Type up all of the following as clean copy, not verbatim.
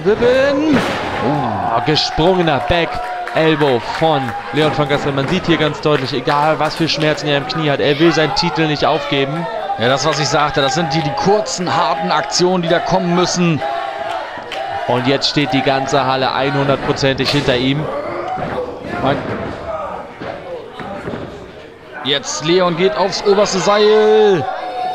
Ribbon. Gesprungener Back Elbow von Leon von Gasteren. Man sieht hier ganz deutlich, egal was für Schmerzen er im Knie hat, er will seinen Titel nicht aufgeben. Ja, das, was ich sagte, das sind die kurzen, harten Aktionen, die da kommen müssen. Und jetzt steht die ganze Halle 100%ig hinter ihm. Jetzt Leon geht aufs oberste Seil.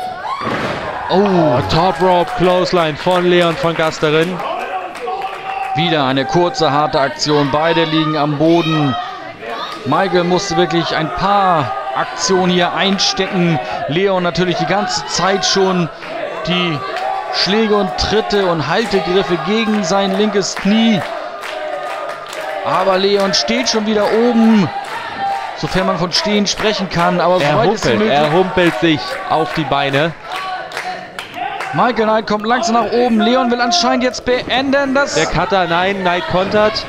Oh, Top Rope Clothesline von Leon von Gasteren. Wieder eine kurze, harte Aktion. Beide liegen am Boden. Michael musste wirklich ein paar Aktionen hier einstecken. Leon natürlich die ganze Zeit schon die Schläge und Tritte und Haltegriffe gegen sein linkes Knie. Aber Leon steht schon wieder oben. Sofern man von Stehen sprechen kann. Aber er humpelt sich auf die Beine. Michael Knight kommt langsam nach oben. Leon will anscheinend jetzt beenden. Das der Cutter, nein, Knight kontert.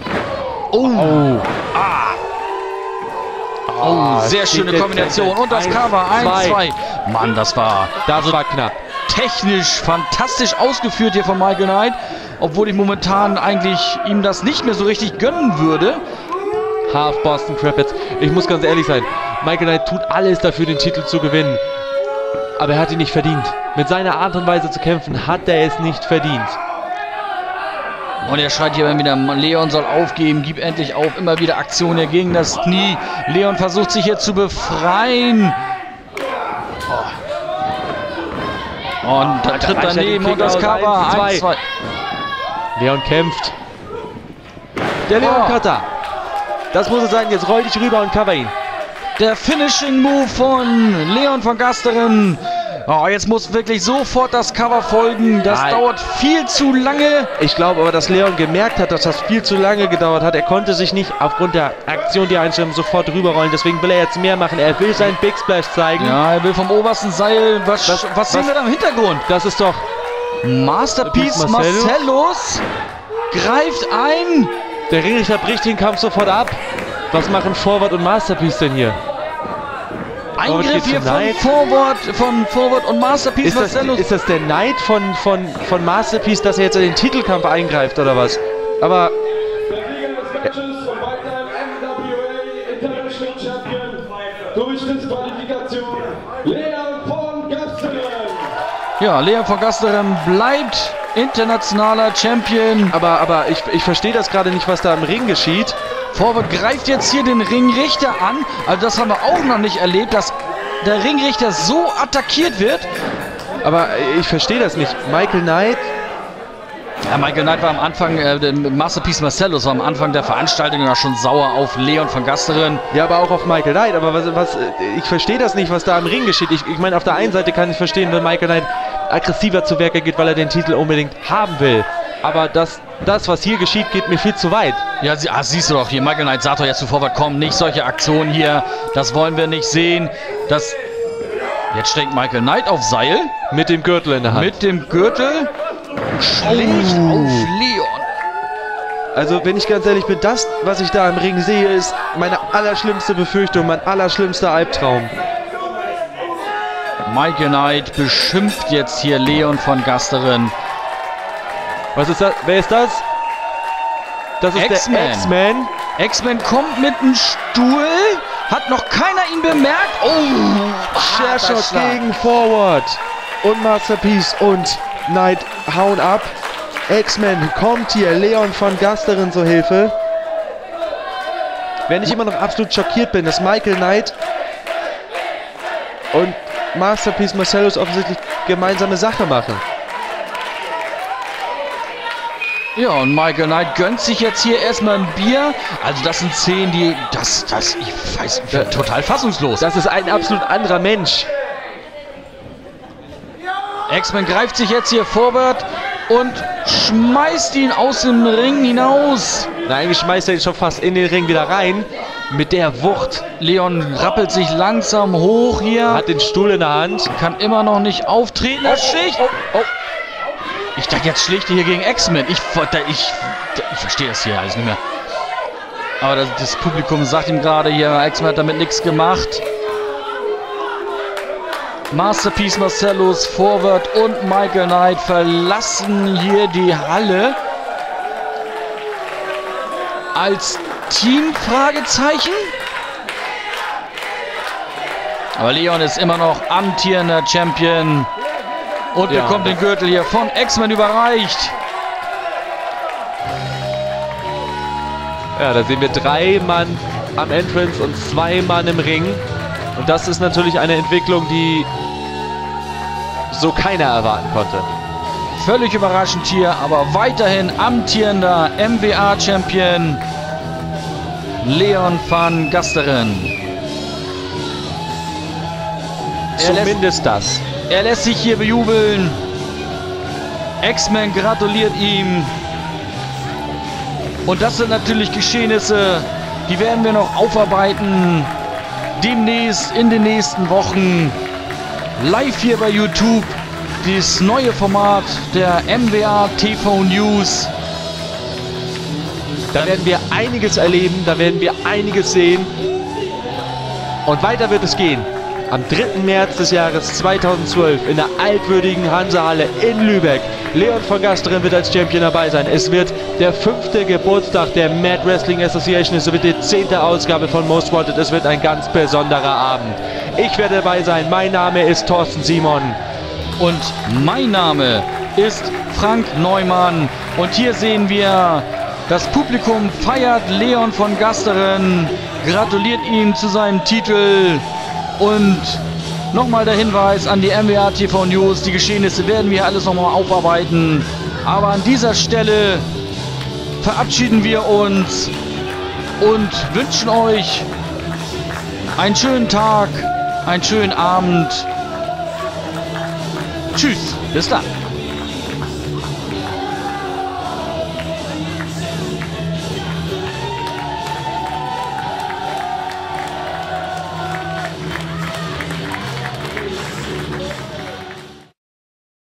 Sehr schöne Kombination. Und das Cover. 1, 2. Mann, das war knapp. Technisch fantastisch ausgeführt hier von Michael Knight. Obwohl ich momentan eigentlich ihm das nicht mehr so richtig gönnen würde. Half Boston Crappets. Ich muss ganz ehrlich sein. Michael Knight tut alles dafür, den Titel zu gewinnen. Aber er hat ihn nicht verdient. Mit seiner Art und Weise zu kämpfen, hat er es nicht verdient. Und er schreit hier wieder, Leon soll aufgeben, gib endlich auf. Immer wieder Aktionen hier gegen das Knie. Leon versucht sich hier zu befreien. Und da tritt daneben und das Cover. 1, 2. Leon kämpft. Der Leon Cutter. Das muss es sein. Jetzt roll dich rüber und cover ihn. Der Finishing Move von Leon von Gasteren. Jetzt muss wirklich sofort das Cover folgen. Das dauert viel zu lange. Ich glaube aber, dass Leon gemerkt hat, dass das viel zu lange gedauert hat. Er konnte sich nicht aufgrund der Aktion, die er einstellt, sofort rüberrollen. Deswegen will er jetzt mehr machen. Er will seinen Big Splash zeigen. Ja, er will vom obersten Seil. Was sehen wir da im Hintergrund? Das ist doch Masterpiece Marcellus greift ein. Der Ringrichter bricht den Kampf sofort ab. Was machen Forward und Masterpiece denn hier? Eingriff hier von Forward und Masterpiece Marcellus. Ist das der Neid von Masterpiece, dass er jetzt in den Titelkampf eingreift oder was? Aber ja, Leon von Gasteren bleibt internationaler Champion. Aber ich verstehe das gerade nicht, was da im Ring geschieht. Forward greift jetzt hier den Ringrichter an. Also das haben wir auch noch nicht erlebt, dass der Ringrichter so attackiert wird. Aber ich verstehe das nicht. Michael Knight. Ja, Michael Knight war am Anfang, Masterpiece Marcellus war am Anfang der Veranstaltung ja schon sauer auf Leon von Gasteren. Ja, aber auch auf Michael Knight. Aber ich verstehe das nicht, was da im Ring geschieht. Ich meine, auf der einen Seite kann ich verstehen, wenn Michael Knight aggressiver zu Werke geht, weil er den Titel unbedingt haben will. Aber das, was hier geschieht, geht mir viel zu weit. Ja, siehst du doch hier. Michael Knight sagt doch jetzt zu Vorwärts, komm, nicht solche Aktionen hier. Das wollen wir nicht sehen. Jetzt steckt Michael Knight auf Seil. Mit dem Gürtel in der Hand. Mit dem Gürtel. Schlägt auf Leon. Also, wenn ich ganz ehrlich bin, das, was ich da im Ring sehe, ist meine allerschlimmste Befürchtung, mein allerschlimmster Albtraum. Michael Knight beschimpft jetzt hier Leon von Gasteren. Was ist das? Wer ist das? Das ist der X-Man. X-Man kommt mit einem Stuhl. Hat noch keiner ihn bemerkt. Oh, Chairshot gegen Forward. Und Masterpiece und Knight hauen ab. X-Man kommt hier. Leon von Gasteren zur Hilfe. Wenn ich immer noch absolut schockiert bin, dass Michael Knight und Masterpiece Marcellus offensichtlich gemeinsame Sache machen. Ja, und Michael Knight gönnt sich jetzt hier erstmal ein Bier. Also das sind Szenen, die... ich weiß, ich bin total fassungslos. Das ist ein absolut anderer Mensch. X-Man greift sich jetzt hier vorwärts und schmeißt ihn aus dem Ring hinaus. Na, eigentlich schmeißt er ihn schon fast in den Ring wieder rein. Mit der Wucht. Leon rappelt sich langsam hoch hier. Hat den Stuhl in der Hand. Kann immer noch nicht auftreten. Ich dachte, jetzt schlägt er hier gegen X-Men. Ich verstehe das hier alles nicht mehr. Aber das Publikum sagt ihm gerade hier, X-Men hat damit nichts gemacht. Masterpiece Marcellus, Forward und Michael Knight verlassen hier die Halle. als Team? Fragezeichen. Aber Leon ist immer noch amtierender Champion und bekommt den Gürtel hier von X-Men überreicht. Ja, da sehen wir 3 Mann am Entrance und 2 Mann im Ring. Und das ist natürlich eine Entwicklung, die so keiner erwarten konnte. Völlig überraschend hier, aber weiterhin amtierender MWA-Champion Leon van Gasteren. Zumindest das. Er lässt sich hier bejubeln. X-Men gratuliert ihm. Und das sind natürlich Geschehnisse, die werden wir noch aufarbeiten. Demnächst in den nächsten Wochen. Live hier bei YouTube. Das neue Format der MWA TV News. Da werden wir einiges erleben, da werden wir einiges sehen. Und weiter wird es gehen. Am 3. März des Jahres 2012 in der altwürdigen Hansehalle in Lübeck. Leon van Gasteren wird als Champion dabei sein. Es wird der 5. Geburtstag der Mad Wrestling Association. Es wird die 10. Ausgabe von Most Wanted. Es wird ein ganz besonderer Abend. Ich werde dabei sein. Mein Name ist Thorsten Simon. Und mein Name ist Frank Neumann. Und hier sehen wir, das Publikum feiert Leon van Gasteren, gratuliert ihm zu seinem Titel. Und nochmal der Hinweis an die MWA TV News. Die Geschehnisse werden wir alles nochmal aufarbeiten. Aber an dieser Stelle verabschieden wir uns und wünschen euch einen schönen Tag, einen schönen Abend. Tschüss, bis dann.